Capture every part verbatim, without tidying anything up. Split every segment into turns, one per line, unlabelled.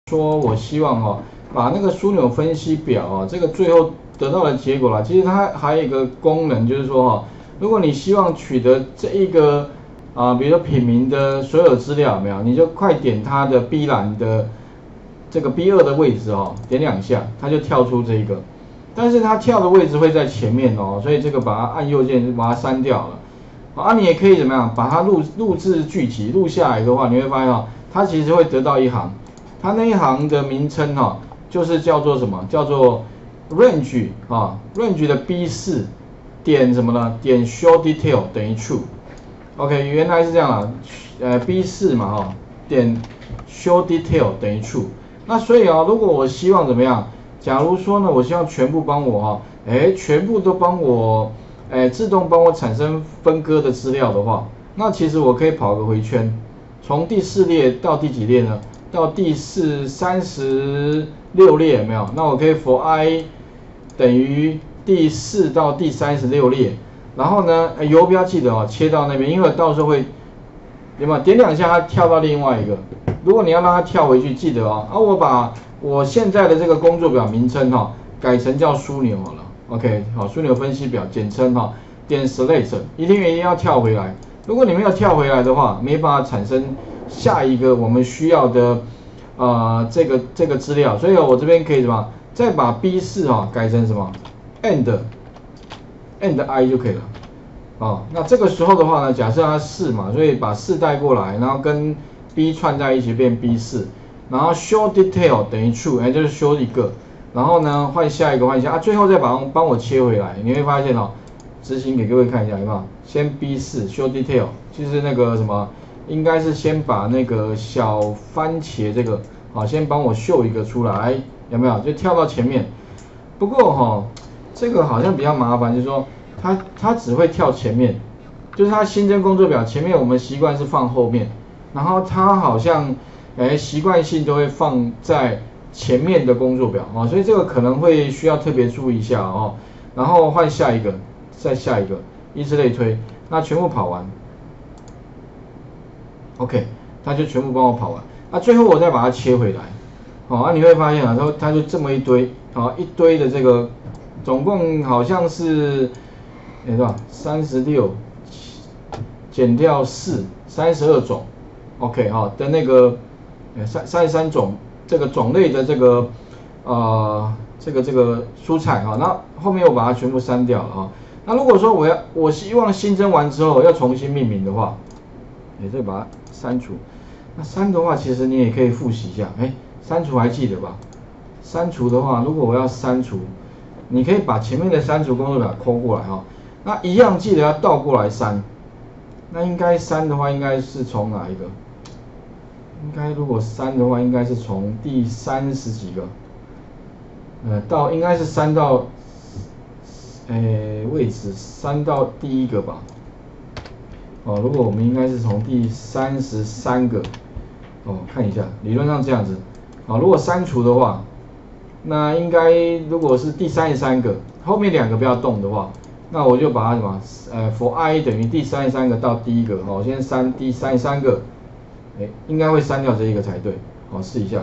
说我希望哈、哦、把那个枢纽分析表啊，这个最后得到的结果啦，其实它还有一个功能，就是说哈、哦，如果你希望取得这一个啊，比如说品名的所有资料，有没有？你就快点它的 B 栏的这个 B 二 的位置哦，点两下，它就跳出这一个，但是它跳的位置会在前面哦，所以这个把它按右键就把它删掉了。啊，你也可以怎么样？把它录录制句集录下来的话，你会发现哦，它其实会得到一行。它那一行的名称哈、哦，就是叫做什么？叫做 range 啊 ，range 的 B 四 点什么呢？点 show detail 等于 true。OK， 原来是这样啊，呃 B 四 嘛哈、哦，点 show detail 等于 true。那所以啊，如果我希望怎么样？假如说呢，我希望全部帮我哈，哎，全部都帮我，哎，自动帮我产生分割的资料的话，那其实我可以跑个回圈，从第四列到第几列呢？到第四三十六列有没有？那我可以 for i 等于第四到第三十六列，然后呢，游标记得哦，切到那边，因为到时候会有没有点两下它跳到另外一个。如果你要让它跳回去，记得哦，啊，我把我现在的这个工作表名称哈、哦、改成叫枢纽好了 ，OK， 好，枢纽分析表简称哈、哦，点 select 一定一定要跳回来。如果你没有跳回来的话，没办法产生下一个我们需要的呃这个这个资料，所以我这边可以什么，再把 B 四 哈、哦、改成什么 and and i 就可以了。哦，那这个时候的话呢，假设它四嘛，所以把四带过来，然后跟 B 串在一起变 B 四，然后 show detail 等于 true， 哎，就是 show 一个，然后呢换下一个换下啊，最后再把帮我切回来，你会发现哦，执行给各位看一下有没有？先 B 四 show detail， 就是那个什么，应该是先把那个小番茄这个，好，先帮我秀一个出来，有没有？就跳到前面。不过哈、哦，这个好像比较麻烦，就是说它它只会跳前面，就是它新增工作表前面我们习惯是放后面，然后它好像哎习惯性都会放在前面的工作表啊、哦，所以这个可能会需要特别注意一下哦。然后换下一个，再下一个，以此类推，那全部跑完 ，OK， 它就全部帮我跑完。那最后我再把它切回来，好、哦，啊你会发现啊，它它就这么一堆，好、哦、一堆的这个，总共好像是，哎是吧？三十六减掉四，三十二种 ，OK 哈、哦、的那个，三三十三种这个种类的这个呃这个这个蔬菜哈、哦，那后面我把它全部删掉了哈、哦。那如果说我要我希望新增完之后要重新命名的话，你再把它删除。那删的话，其实你也可以复习一下，哎，删除还记得吧？删除的话，如果我要删除，你可以把前面的删除工作表抠过来哈、哦。那一样记得要倒过来删。那应该删的话，应该是从哪一个？应该如果删的话，应该是从第三十几个，呃，到应该是删到，诶，位置删到第一个吧。哦，如果我们应该是从第三十三个，哦，看一下，理论上这样子。哦，如果删除的话，那应该如果是第三十三个，后面两个不要动的话，那我就把它什么，呃 ，for i 等于第三十三个到第一个，哦，先删第三十三个。哎，应该会删掉这一个才对，好，试一下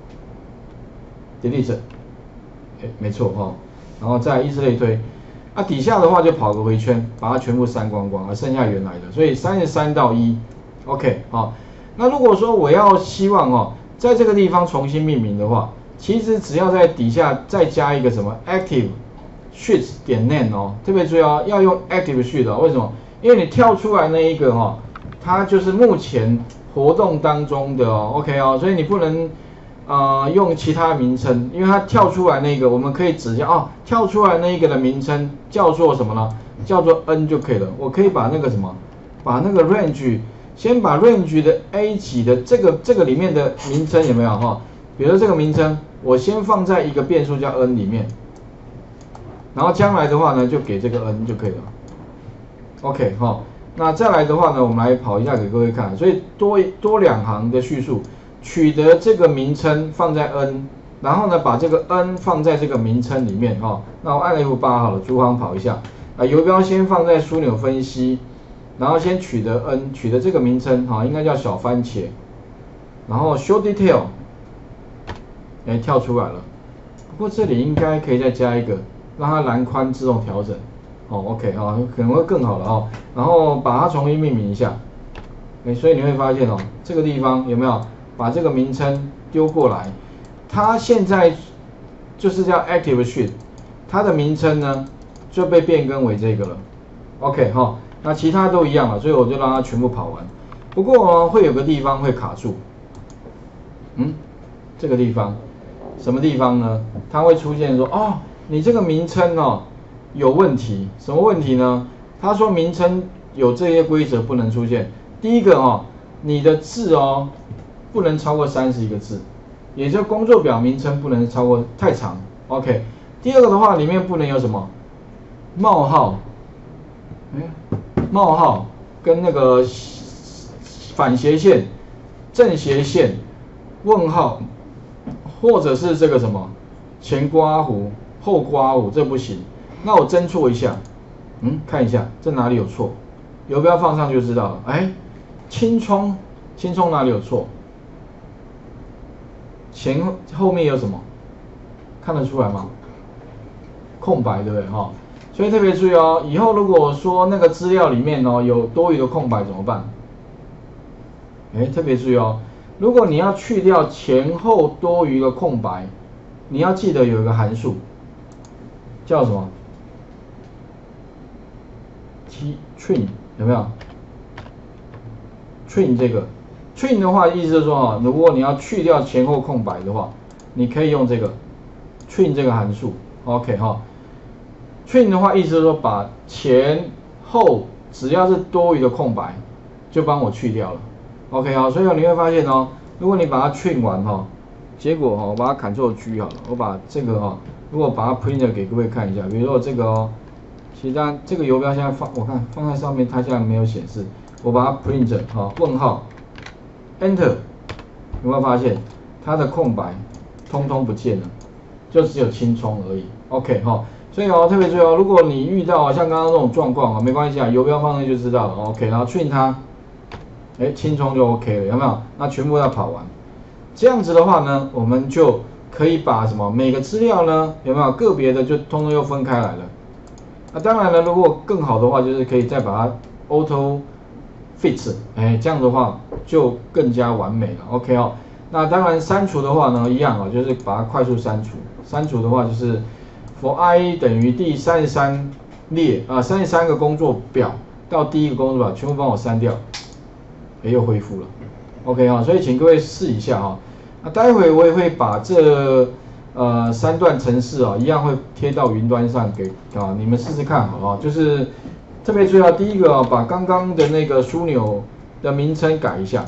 ，delete， 哎，没错哈、哦，然后再依次类推，啊，底下的话就跑个回圈，把它全部删光光，啊，剩下原来的，所以三十三到一 ，OK， 好，那如果说我要希望哦，在这个地方重新命名的话，其实只要在底下再加一个什么 active sheet 点 name 哦，特别注意哦，要用 active sheet 哦，为什么？因为你跳出来那一个哈、哦，它就是目前活动当中的哦 ，OK 哦，所以你不能呃用其他名称，因为它跳出来那个，我们可以指下哦，跳出来那个的名称叫做什么呢？叫做 n 就可以了。我可以把那个什么，把那个 range， 先把 range 的 A 级的这个这个里面的名称有没有哈、哦？比如说这个名称，我先放在一个变数叫 n 里面，然后将来的话呢，就给这个 n 就可以了。OK 哈、哦。那再来的话呢，我们来跑一下给各位看，所以多多两行的叙述，取得这个名称放在 n， 然后呢把这个 n 放在这个名称里面哈、哦。那我按 F 八 好了，逐行跑一下，啊，游标先放在枢纽分析，然后先取得 n， 取得这个名称哈、哦，应该叫小番茄，然后 show detail， 哎跳出来了。不过这里应该可以再加一个，让它栏宽自动调整。哦 ，OK 啊、哦，可能会更好了哦。然后把它重新命名一下。哎，所以你会发现哦，这个地方有没有把这个名称丢过来？它现在就是叫 Active Sheet， 它的名称呢就被变更为这个了。OK 哈、哦，那其他都一样了，所以我就让它全部跑完。不过呢，会有个地方会卡住。嗯，这个地方，什么地方呢？它会出现说，哦，你这个名称哦有问题，什么问题呢？他说名称有这些规则不能出现。第一个哦，你的字哦不能超过三十一个字，也就是工作表名称不能超过太长。OK。第二个的话，里面不能有什么冒号，哎，冒号跟那个反斜线、正斜线、问号，或者是这个什么前刮弧、后刮弧，这不行。那我侦错一下，嗯，看一下这哪里有错，游标放上就知道了。哎，青葱，青葱哪里有错？前后面有什么？看得出来吗？空白，对不对？哈，所以特别注意哦，以后如果说那个资料里面哦有多余的空白怎么办？哎，特别注意哦，如果你要去掉前后多余的空白，你要记得有一个函数，叫什么 ？T trim 有没有 ？trim 这个 trim 的话，意思是说啊，如果你要去掉前后空白的话，你可以用这个 trim 这个函数。OK 哈 ，trim 的话，意思是说把前后只要是多余的空白，就帮我去掉了。OK 好，所以你会发现哦，如果你把它 trim 完哈、哦，结果哈、哦，我把它 Ctrl G 好了，我把这个哈、哦，如果把它 print 给各位看一下，比如说这个哦，其实它这个游标现在放，我看放在上面，它现在没有显示，我把它 print 哈、哦，问号 Enter， 有没有发现它的空白通通不见了，就只有青葱而已。OK 哈、哦，所以哦特别注意哦，如果你遇到像刚刚这种状况啊，没关系啊，游标放上去就知道了。OK， 然后 trim 它。哎，轻松就 OK 了，有没有？那全部要跑完，这样子的话呢，我们就可以把什么每个资料呢，有没有个别的就通通又分开来了。那当然了，如果更好的话，就是可以再把它 auto fit， 哎，这样的话就更加完美了。OK 哦，那当然删除的话呢，一样啊、哦，就是把它快速删除。删除的话就是 for i 等于第三十三列啊，三十三个工作表到第一个工作表全部帮我删掉。也又恢复了 ，OK 哈、哦，所以请各位试一下哈、哦。那待会我也会把这呃三段程式啊，一样会贴到云端上给啊你们试试看好不好？就是特别注意啊，第一个啊，把刚刚的那个枢纽的名称改一下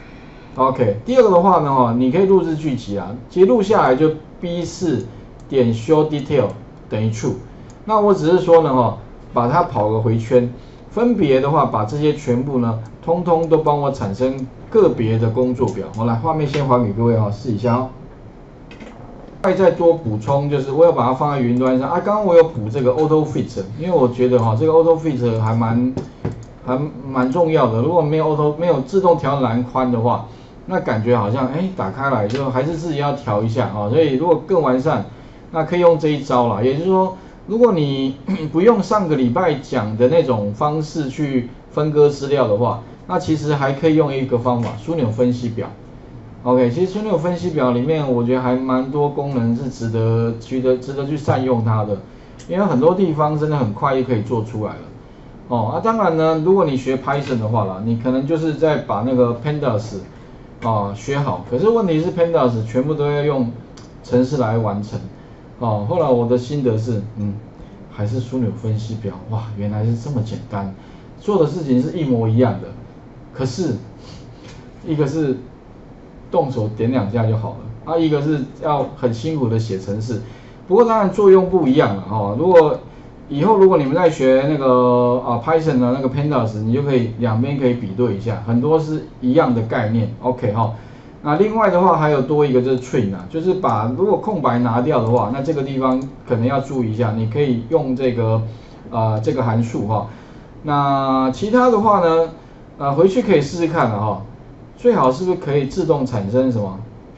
，OK。第二个的话呢，哈，你可以录制剧集啊，其实录下来就 B 四 点 show detail 等于 true。那我只是说呢，哈，把它跑个回圈。分别的话，把这些全部呢，通通都帮我产生个别的工作表。我来，画面先还给各位哈，试一下哦。再再多补充，就是我要把它放在云端上啊。刚刚我有补这个 Auto Fit， 因为我觉得哈，这个 Auto Fit 还蛮还蛮重要的。如果没有 Auto 没有自动调栏宽的话，那感觉好像哎打开来就还是自己要调一下啊。所以如果更完善，那可以用这一招啦。也就是说。如果你不用上个礼拜讲的那种方式去分割资料的话，那其实还可以用一个方法——枢纽分析表。OK， 其实枢纽分析表里面，我觉得还蛮多功能是值得、值得、值得去善用它的，因为很多地方真的很快就可以做出来了。哦，那、啊、当然呢，如果你学 Python 的话啦，你可能就是在把那个 Pandas 啊学好，可是问题是 Pandas 全部都要用程式来完成。哦，后来我的心得是，嗯，还是枢纽分析表，哇，原来是这么简单，做的事情是一模一样的，可是，一个是动手点两下就好了，啊，一个是要很辛苦的写程式，不过当然作用不一样了哈、哦。如果以后如果你们在学那个啊 Python 的那个 Pandas， 你就可以两边可以比对一下，很多是一样的概念 ，OK 哈、哦。那另外的话还有多一个就是 trim 啊，就是把如果空白拿掉的话，那这个地方可能要注意一下，你可以用这个呃这个函数哈、哦。那其他的话呢，呃回去可以试试看了哈、哦。最好是不是可以自动产生什么，比如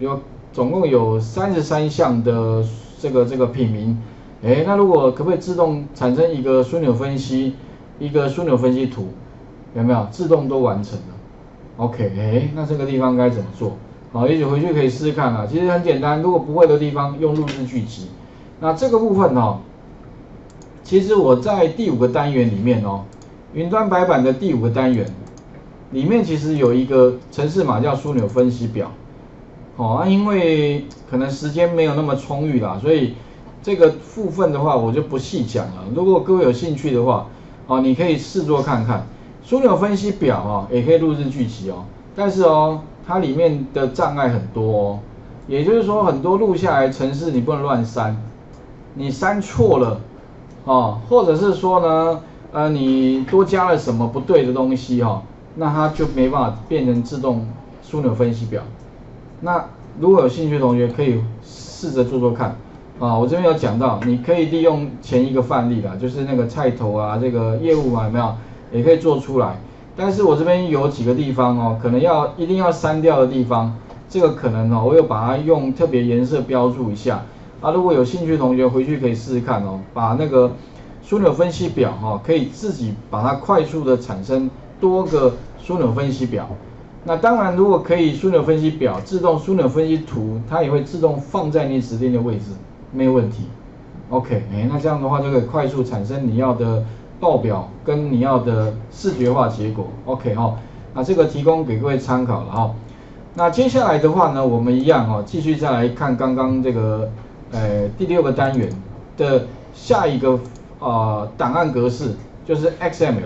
总共有三十三项的这个这个品名，哎，那如果可不可以自动产生一个枢纽分析，一个枢纽分析图，有没有自动都完成了 ？OK， 哎，那这个地方该怎么做？好，也许回去可以试试看啦。其实很简单，如果不会的地方用录制剧集。那这个部分哦，其实我在第五个单元里面哦，云端白板的第五个单元里面其实有一个程式码叫枢纽分析表。哦，啊、因为可能时间没有那么充裕啦，所以这个部分的话我就不细讲了。如果各位有兴趣的话，哦，你可以试做看看。枢纽分析表哦，也可以录制剧集哦，但是哦，它里面的障碍很多哦，也就是说很多录下来的程式你不能乱删，你删错了哦，或者是说呢，呃，你多加了什么不对的东西哦，那它就没办法变成自动枢纽分析表。那如果有兴趣的同学可以试着做做看啊，我这边有讲到，你可以利用前一个范例啦，就是那个菜头啊，这个业务嘛，有没有？也可以做出来。但是我这边有几个地方哦，可能要一定要删掉的地方，这个可能哦，我有把它用特别颜色标注一下啊。如果有兴趣的同学回去可以试试看哦，把那个枢纽分析表哈、哦，可以自己把它快速的产生多个枢纽分析表。那当然，如果可以枢纽分析表自动枢纽分析图，它也会自动放在你指定的位置，没有问题。OK， 哎，那这样的话就可以快速产生你要的报表跟你要的视觉化结果。OK 哈、哦，那这个提供给各位参考了哈、哦。那接下来的话呢，我们一样哦，继续再来看刚刚这个呃第六个单元的下一个啊、呃、档案格式，就是 X M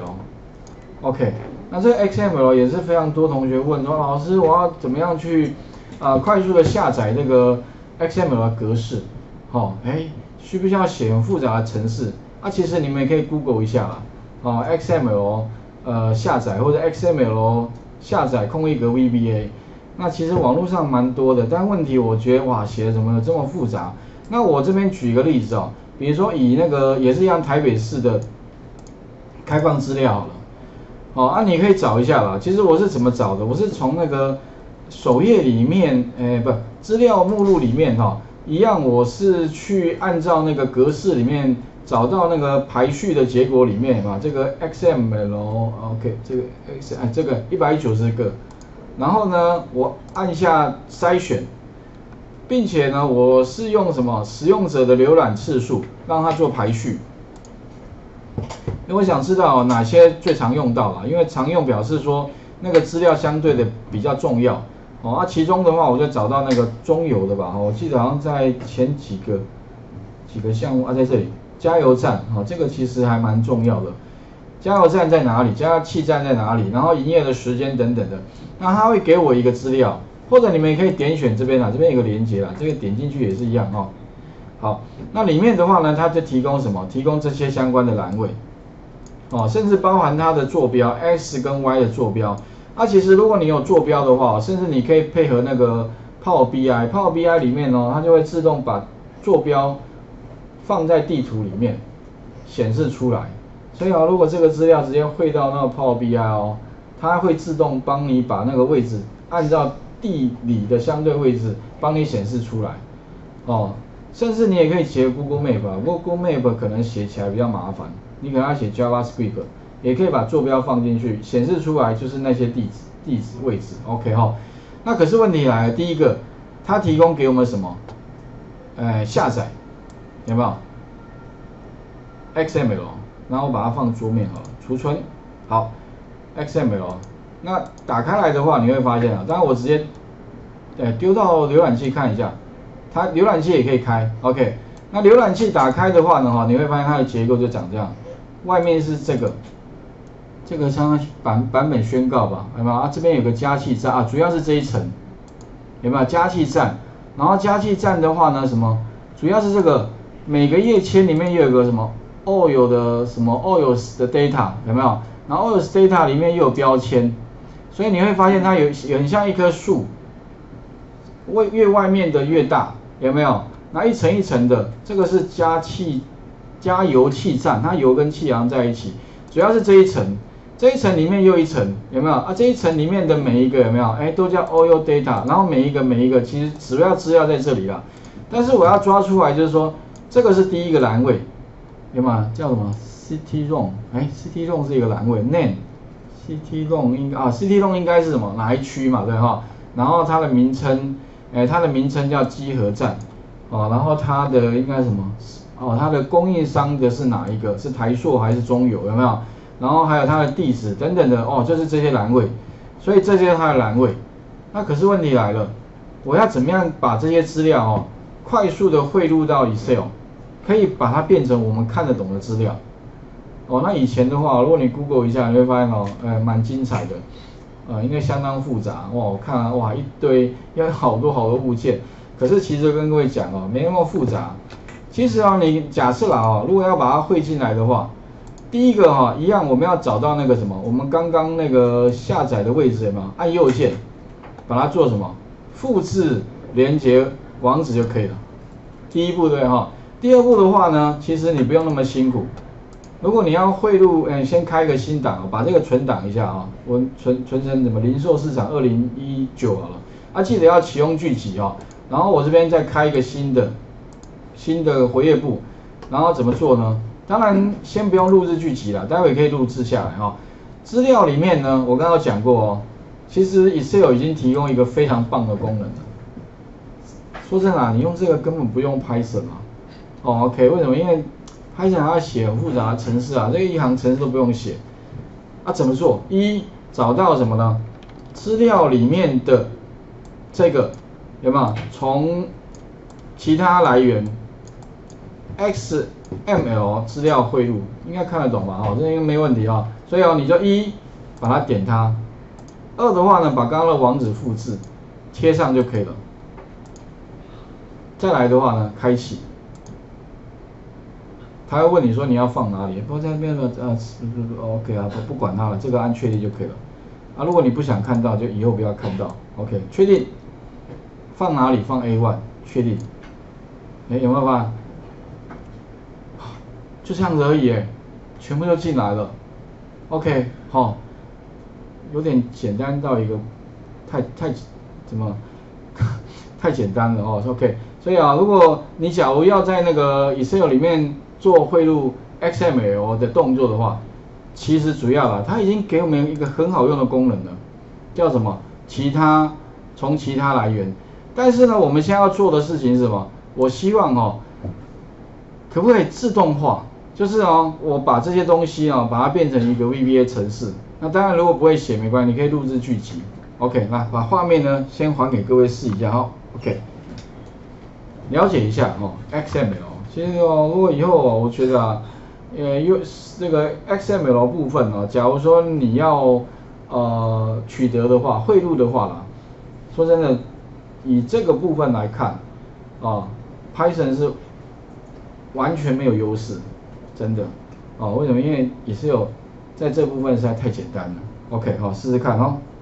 L。OK。那这个 X M L 也是非常多同学问说，老师我要怎么样去啊、呃、快速的下载这个 X M L 的格式？哦，哎，需不需要写很复杂的程式？啊，其实你们也可以 Google 一下啦，哦 X M L 呃下载或者 X M L 下载空一格 V B A， 那其实网络上蛮多的，但问题我觉得哇写的怎么这么复杂？那我这边举一个例子哦，比如说以那个也是一样台北市的开放资料好了。哦，啊，你可以找一下啦。其实我是怎么找的？我是从那个首页里面，诶，不，资料目录里面哈、哦，一样，我是去按照那个格式里面找到那个排序的结果里面嘛，这个 X M L，OK， 这个 X， 哎，这个一百九十个，然后呢，我按下筛选，并且呢，我是用什么使用者的浏览次数让它做排序。因为我想知道哪些最常用到啦，因为常用表示说那个资料相对的比较重要哦。啊，其中的话我就找到那个中油的吧，我记得好像在前几个几个项目啊，在这里加油站啊、哦，这个其实还蛮重要的。加油站在哪里？加气站在哪里？然后营业的时间等等的，那它会给我一个资料，或者你们也可以点选这边啦，这边有个连结啦，这个点进去也是一样哦。好，那里面的话呢，它就提供什么？提供这些相关的栏位。哦，甚至包含它的坐标 X 跟 Y 的坐标。啊，其实如果你有坐标的话，甚至你可以配合那个 Power B I，Power B I 里面哦，它就会自动把坐标放在地图里面显示出来。所以啊，如果这个资料直接汇到那个 Power B I 哦，它会自动帮你把那个位置按照地理的相对位置帮你显示出来。哦，甚至你也可以写 Google Map 啊，不过 Google Map 可能写起来比较麻烦。你可能要写 JavaScript， 也可以把坐标放进去，显示出来就是那些地址、地址位置 ，OK 哈。那可是问题来了，第一个，它提供给我们什么？呃，下载，有没有 ？X M L， 然后我把它放桌面好了，储存，好 ，X M L。那打开来的话，你会发现啊，当然我直接，呃，丢到浏览器看一下，它浏览器也可以开 ，OK。那浏览器打开的话呢，哈，你会发现它的结构就长这样。外面是这个，这个像版版本宣告吧，有没有啊？这边有个加气站啊，主要是这一层，有没有加气站？然后加气站的话呢，什么？主要是这个每个页签里面又有个什么 oil 的什么 oils 的 data 有没有？然后 oils data 里面又有标签，所以你会发现它有有很像一棵树，越越外面的越大，有没有？那一层一层的，这个是加气。加油气站，它油跟气囊在一起，主要是这一层。 这一层里面又一层，有没有啊？这一层里面的每一个有没有？哎，都叫 O U data， 然后每一个每一个其实主要资料在这里啦。但是我要抓出来，就是说这个是第一个栏位，有吗？叫什么 C T R O M？ 哎 ，C T R O M 是一个栏位 ，Name。C T R O M 应该啊 ，C T R O M 应该是什么？哪一区嘛，对哈？然后它的名称，哎，它的名称叫集合站，哦，然后它的应该什么？哦，它的供应商的是哪一个？是台塑还是中油？有没有？然后还有它的地址等等的，哦，就是这些栏位，所以这些是它的栏位。那可是问题来了，我要怎么样把这些资料哦，快速的汇入到 Excel， 可以把它变成我们看得懂的资料。哦，那以前的话，如果你 Google 一下，你会发现哦，呃，蛮精彩的，呃，应该相当复杂。哇，我看啊，哇，一堆，要好多好多物件。可是其实跟各位讲哦，没那么复杂。其实啊，你假设啦哦，如果要把它汇进来的话，第一个哈、哦，一样我们要找到那个什么，我们刚刚那个下载的位置有没有？按右键，把它做什么？复制连接网址就可以了。第一步对哈。第二步的话呢，其实你不用那么辛苦。如果你要汇入，嗯，先开个新档，把这个存档一下啊，我存存成什么零售市场二零一九好了，啊，记得要启用巨集哦，然后我这边再开一个新的新的活页簿，然后怎么做呢？当然先不用录制剧集了，待会可以录制下来哈、哦。资料里面呢，我刚刚讲过哦，其实 Excel 已经提供一个非常棒的功能了。说真的、啊，你用这个根本不用 Python 嘛。哦 ，OK， 为什么？因为Python 还要写很复杂的程式啊，这个一行程式都不用写。啊，怎么做？一找到什么呢？资料里面的这个有没有从其他来源 X M L 资料汇入，应该看得懂吧？哦，这应该没问题啊、哦。所以哦，你就一把它点它，二的话呢，把刚刚的网址复制贴上就可以了。再来的话呢，开启。他会问你说你要放哪里，不过在那边的呃，OK 啊，不不管它了，这个按确定就可以了。啊，如果你不想看到，就以后不要看到 ，OK， 确定。放哪里？放 A 一， 确定。哎，有没有发现？就这样子而已，哎，全部都进来了。OK， 好、哦，有点简单到一个太太怎么太简单了哦 ，OK。所以啊，如果你假如要在那个 Excel 里面做汇入 X M L 的动作的话，其实主要啊，它已经给我们一个很好用的功能了，叫什么？其他从其他来源。但是呢，我们现在要做的事情是什么？我希望哦，可不可以自动化？就是哦，我把这些东西哦，把它变成一个 V B A 程式。那当然，如果不会写没关系，你可以录制剧集。OK， 那把画面呢先还给各位试一下哈、哦。OK， 了解一下哦 ，X M L。其实哦，如果以后哦，我觉得啊，呃，用这个 X M L 部分啊，假如说你要呃取得的话，汇入的话啦，说真的，以这个部分来看啊 ，Python 是完全没有优势，真的啊，为什么？因为也是有在这部分实在太简单了。OK， 好，试试看哦。